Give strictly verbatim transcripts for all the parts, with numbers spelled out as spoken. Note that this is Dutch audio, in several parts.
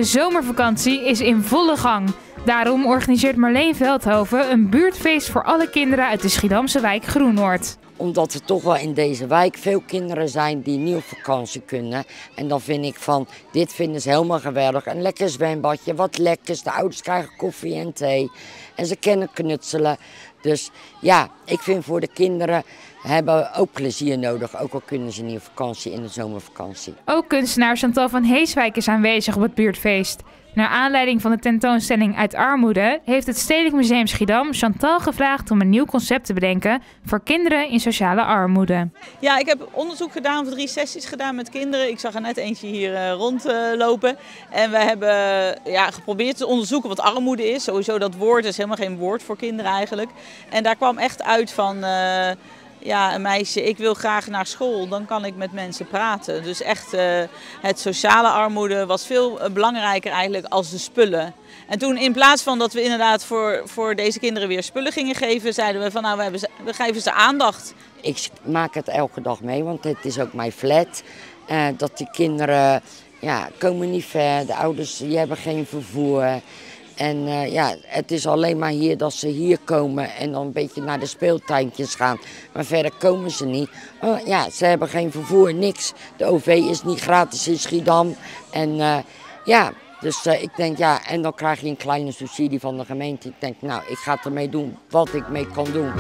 zomervakantie is in volle gang. Daarom organiseert Marleen Veldhoven een buurtfeest voor alle kinderen uit de Schiedamse wijk Groenoord. Omdat er toch wel in deze wijk veel kinderen zijn die niet op vakantie kunnen. En dan vind ik van, dit vinden ze helemaal geweldig. Een lekker zwembadje, wat lekkers. De ouders krijgen koffie en thee. En ze kunnen knutselen. Dus ja, ik vind voor de kinderen hebben ook plezier nodig. Ook al kunnen ze niet op vakantie in de zomervakantie. Ook kunstenaar Chantal van Heeswijk is aanwezig op het buurtfeest. Naar aanleiding van de tentoonstelling Uit Armoede heeft het Stedelijk Museum Schiedam Chantal gevraagd om een nieuw concept te bedenken voor kinderen in sociale armoede. Ja, ik heb onderzoek gedaan, of drie sessies gedaan met kinderen. Ik zag er net eentje hier uh, rondlopen. Uh, en we hebben ja, geprobeerd te onderzoeken wat armoede is. Sowieso dat woord is helemaal geen woord voor kinderen eigenlijk. En daar kwam echt uit van... Uh, Ja, een meisje, ik wil graag naar school, dan kan ik met mensen praten. Dus echt, uh, het sociale armoede was veel belangrijker eigenlijk als de spullen. En toen in plaats van dat we inderdaad voor, voor deze kinderen weer spullen gingen geven, zeiden we van nou, we, hebben ze, we geven ze aandacht. Ik maak het elke dag mee, want het is ook mijn flat. Uh, dat die kinderen ja, komen niet ver, de ouders die hebben geen vervoer. En uh, ja, het is alleen maar hier dat ze hier komen en dan een beetje naar de speeltuintjes gaan. Maar verder komen ze niet. Oh, ja, ze hebben geen vervoer, niks. De O V is niet gratis in Schiedam. En uh, ja, dus uh, ik denk ja, en dan krijg je een kleine subsidie van de gemeente. Ik denk nou, ik ga ermee doen wat ik mee kan doen.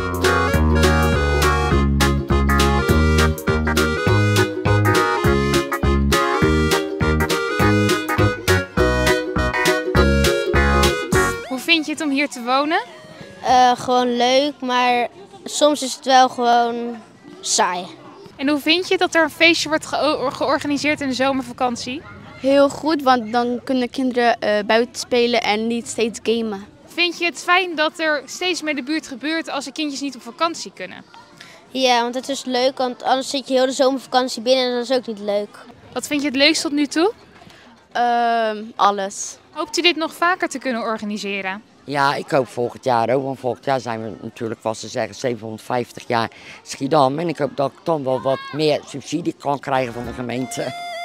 Vind je het om hier te wonen? Uh, gewoon leuk, maar soms is het wel gewoon saai. En hoe vind je dat er een feestje wordt ge georganiseerd in de zomervakantie? Heel goed, want dan kunnen kinderen uh, buiten spelen en niet steeds gamen. Vind je het fijn dat er steeds meer de buurt gebeurt als de kindjes niet op vakantie kunnen? Ja, want het is leuk, want anders zit je heel de zomervakantie binnen en dat is ook niet leuk. Wat vind je het leukst tot nu toe? Uh, alles. Hoopt u dit nog vaker te kunnen organiseren? Ja, ik hoop volgend jaar ook, want volgend jaar zijn we natuurlijk, wat ze zeggen, zevenhonderdvijftig jaar Schiedam. En ik hoop dat ik dan wel wat meer subsidie kan krijgen van de gemeente.